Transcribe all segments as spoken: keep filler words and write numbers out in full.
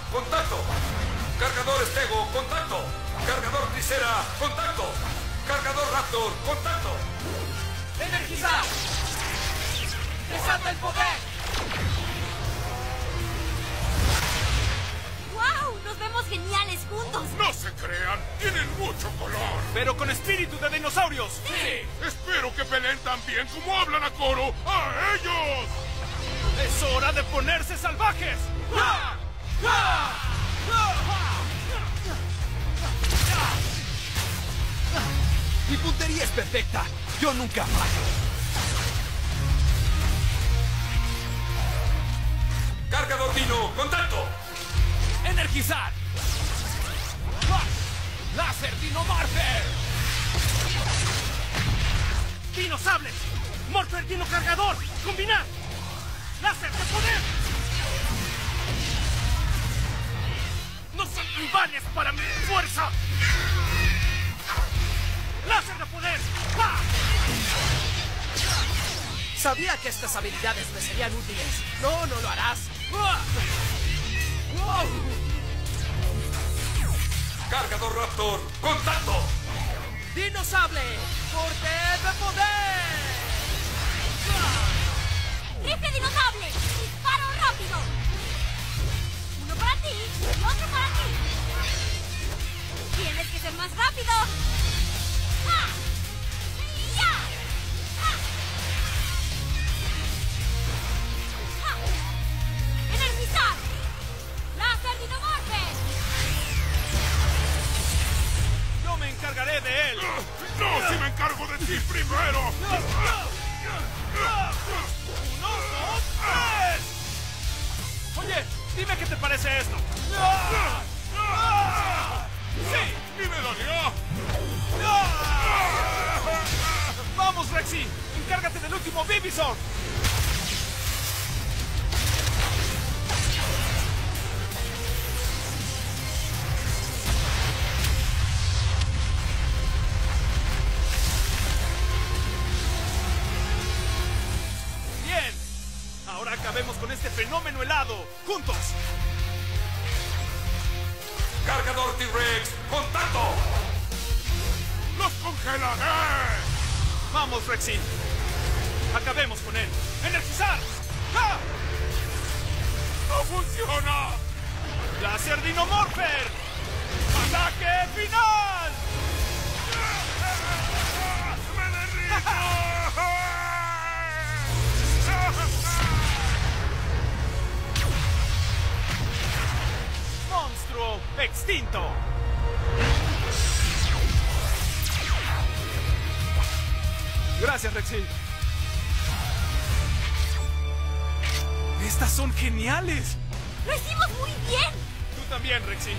contacto. Cargador Stego, contacto. Cargador Tricera, contacto. Cargador Raptor, contacto. ¡Energizar! ¡Desata el poder! ¡Wow! ¡Nos vemos geniales juntos! No se crean, tienen mucho color. ¡Pero con espíritu de dinosaurios! ¡Sí! Espero que peleen tan bien como hablan a coro a ellos. ¡Es hora de ponerse salvajes! ¡Ah! ¡Ah! Mi puntería es perfecta. Yo nunca fallo. Cargador Dino, contacto. ¡Energizar! ¡Ah! ¡Láser Dino Morpher! ¡Dino Sables! ¡Morpher Dino Cargador! ¡Combinar! ¡Láser de poder! ¡No son rivales para mi fuerza! ¡Láser de poder! ¡Ah! Sabía que estas habilidades me serían útiles. No, no lo harás. ¡Ah! ¡Wow! Cargador Raptor, contacto. ¡Dino Sable! ¡Corte de poder! ¡Rifle dinosable! ¡Disparo rápido! Uno para ti y otro para ti. Tienes que ser más rápido. ¡Ah! ¡Ya! ¡Ah! ¡Ah! ¡Energizar! ¡Láser Dinomorpher! ¡Yo me encargaré de él! ¡No, si me encargo de ti primero! ¡Uno, dos, tres! Oye, dime qué te parece esto. ¡Sí! ¡Mi medalla! ¡Vamos, Rexy! ¡Encárgate del último Vivizor! ¡Bien! Ahora acabemos con este fenómeno helado. ¡Juntos! Cargador T-Rex, contacto. ¡Los congelaré! ¡Vamos, Rexy! ¡Acabemos con él! ¡Energizar! ¡Ah! ¡No funciona! ¡Láser Dinomorpher! ¡Ataque final! ¡Me derrito! ¡Monstruo extinto! Gracias, Rexy. ¡Estas son geniales! ¡Lo hicimos muy bien! Tú también, Rexy.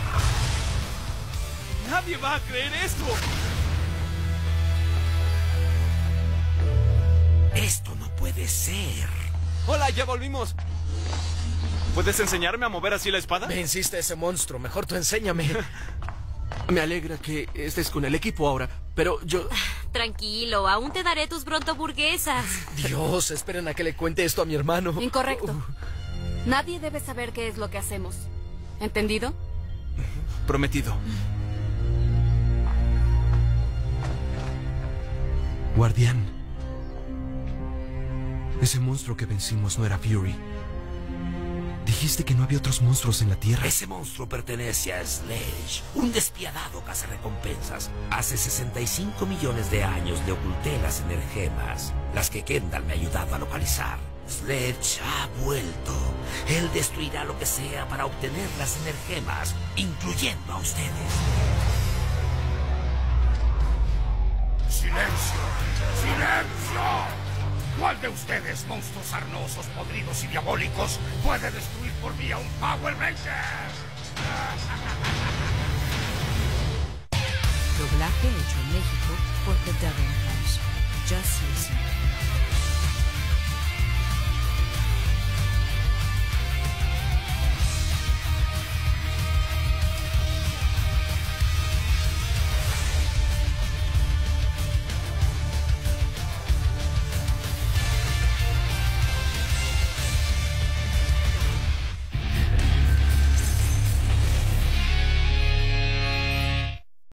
Nadie va a creer esto. Esto no puede ser. Hola, ya volvimos. ¿Puedes enseñarme a mover así la espada? Venciste a ese monstruo. Mejor tú enséñame. Me alegra que estés con el equipo ahora, pero yo... Tranquilo, aún te daré tus brontoburguesas. Dios, esperen a que le cuente esto a mi hermano. Incorrecto. Nadie debe saber qué es lo que hacemos. ¿Entendido? Prometido. Guardián. Ese monstruo que vencimos no era Fury. Dijiste que no había otros monstruos en la Tierra. Ese monstruo pertenece a Sledge, un despiadado cazarrecompensas. Hace sesenta y cinco millones de años le oculté las energemas, las que Kendall me ha ayudado a localizar. Sledge ha vuelto. Él destruirá lo que sea para obtener las energemas, incluyendo a ustedes. ¡Silencio! ¡Silencio! ¿Cuál de ustedes, monstruos sarnosos, podridos y diabólicos, puede destruir por mí a un Power Ranger? Doblaje hecho en México por The Devil House. Just listen.